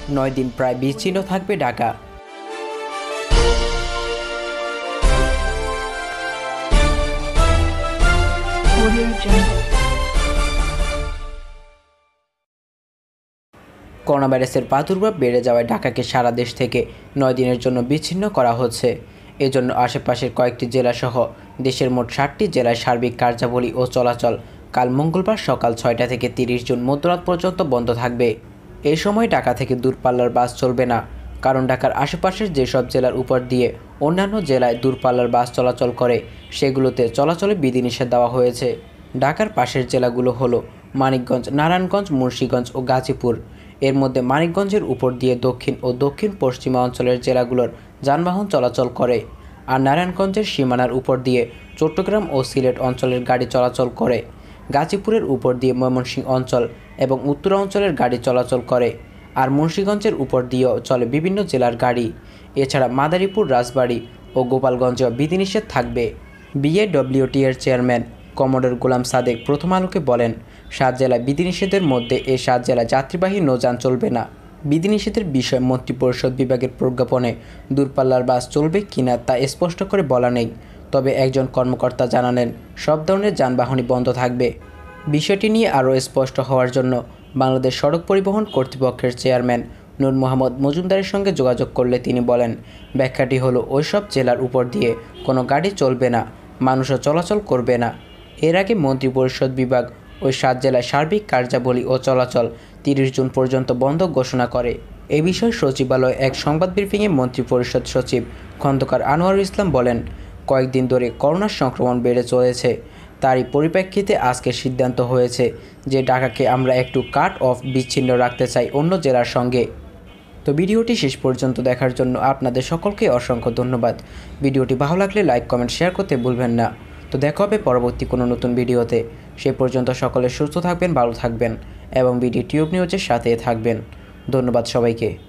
9 দিন প্রায় বিচ্ছিন্ন থাকবে ঢাকা। করোনা ভাইরাসের প্রাদুর্ভাব বেড়ে যাওয়ায় ঢাকাকে সারা দেশ থেকে 9 দিনের জন্য বিচ্ছিন্ন করা হচ্ছে। এজন্য আশেপাশের কয়েকটি জেলাসহ দেশের মোট 7টি জেলায় সার্বিক কার্যাবলী ও চলাচল কাল মঙ্গলবার সকাল 6টা থেকে 30 জুন মধ্যরাত পর্যন্ত বন্ধ থাকবে। এই সময় ঢাকা থেকে দূরপাল্লার বাস চলবে না, কারণ ঢাকার আশেপাশের যেসব জেলার উপর দিয়ে অন্যান্য জেলায় দূরপাল্লার বাস চলাচল করে সেগুলোতে চলাচলে বিধিনিষেধ দেওয়া হয়েছে। ঢাকার পাশের জেলাগুলো হলো মানিকগঞ্জ, নারায়ণগঞ্জ, মুন্সিগঞ্জ ও গাজীপুর। এর মধ্যে মানিকগঞ্জের উপর দিয়ে দক্ষিণ ও দক্ষিণ পশ্চিমা অঞ্চলের জেলাগুলোর যানবাহন চলাচল করে, আর নারায়ণগঞ্জের সীমানার উপর দিয়ে চট্টগ্রাম ও সিলেট অঞ্চলের গাড়ি চলাচল করে। গাজীপুরের উপর দিয়ে ময়মনসিংহ অঞ্চল এবং উত্তর অঞ্চলের গাড়ি চলাচল করে, আর মুন্সিগঞ্জের উপর দিয়েও চলে বিভিন্ন জেলার গাড়ি। এছাড়া মাদারীপুর, রাজবাড়ী ও গোপালগঞ্জেও বিধিনিষেধ থাকবে। বিএডব্লিউটি এর চেয়ারম্যান কমোডর গোলাম সাদেক প্রথম আলোকে বলেন, 7 জেলায় বিধিনিষেধের মধ্যে এই 7 জেলায় যাত্রীবাহী নৌযান চলবে না। বিধিনিষেধের বিষয়ে মন্ত্রিপরিষদ বিভাগের প্রজ্ঞাপনে দূরপাল্লার বাস চলবে কিনা তা স্পষ্ট করে বলা নেই, তবে একজন কর্মকর্তা জানালেন সব ধরনের যানবাহনই বন্ধ থাকবে। বিষয়টি নিয়ে আরও স্পষ্ট হওয়ার জন্য বাংলাদেশ সড়ক পরিবহন কর্তৃপক্ষের চেয়ারম্যান নূর মোহাম্মদ মজুমদারের সঙ্গে যোগাযোগ করলে তিনি বলেন, ব্যাখ্যাটি হলো ওইসব জেলার উপর দিয়ে কোনো গাড়ি চলবে না, মানুষও চলাচল করবে না। এর আগে মন্ত্রিপরিষদ বিভাগ ওই 7 জেলায় সার্বিক কার্যাবলী ও চলাচল 30 জুন পর্যন্ত বন্ধ ঘোষণা করে। এ বিষয়ে সচিবালয়ে এক সংবাদ ব্রিফিংয়ে মন্ত্রিপরিষদ সচিব খন্দকার আনোয়ারুল ইসলাম বলেন, কয়েকদিন ধরে করোনার সংক্রমণ বেড়ে চলেছে, তারই পরিপ্রেক্ষিতে আজকে সিদ্ধান্ত হয়েছে যে ঢাকাকে আমরা একটু কাট অফ বিচ্ছিন্ন রাখতে চাই অন্য জেলার সঙ্গে। তো ভিডিওটি শেষ পর্যন্ত দেখার জন্য আপনাদের সকলকে অসংখ্য ধন্যবাদ। ভিডিওটি ভালো লাগলে লাইক, কমেন্ট, শেয়ার করতে ভুলবেন না। তো দেখা হবে পরবর্তী কোনো নতুন ভিডিওতে। সে পর্যন্ত সকলে সুস্থ থাকবেন, ভালো থাকবেন এবং বিডি টিউব নিউজের সাথে থাকবেন। ধন্যবাদ সবাইকে।